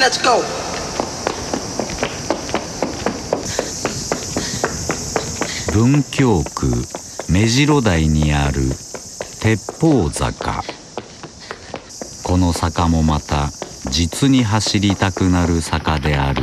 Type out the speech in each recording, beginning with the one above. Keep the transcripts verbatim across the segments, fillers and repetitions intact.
Let's go! 文京区目白台にある鉄砲坂。この坂もまた実に走りたくなる坂である。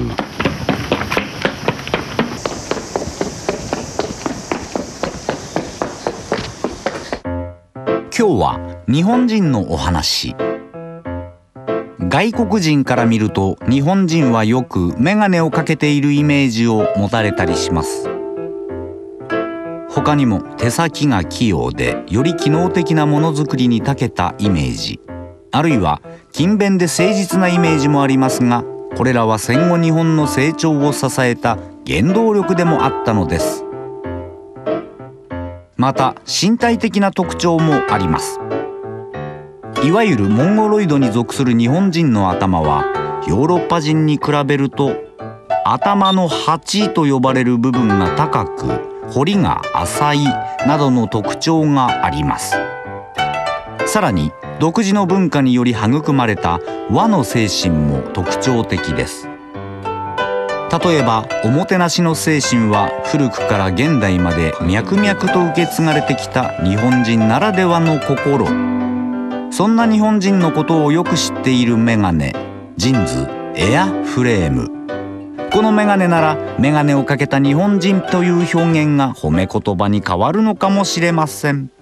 今日は日本人のお話。外国人から見ると日本人はよく眼鏡をかけているイメージを持たれたりします。他にも手先が器用でより機能的なものづくりに長けたイメージ、あるいは勤勉で誠実なイメージもありますが、これらは戦後日本の成長を支えた原動力でもあったのです。また身体的な特徴もあります。いわゆるモンゴロイドに属する日本人の頭はヨーロッパ人に比べると頭の鉢と呼ばれる部分が高く、彫りが浅いなどの特徴があります。さらに独自の文化により育まれた和の精神も特徴的です。例えばおもてなしの精神は古くから現代まで脈々と受け継がれてきた日本人ならではの心。そんな日本人のことをよく知っているメガネ、ジンズエアフレーム。このメガネならメガネをかけた日本人という表現が褒め言葉に変わるのかもしれません。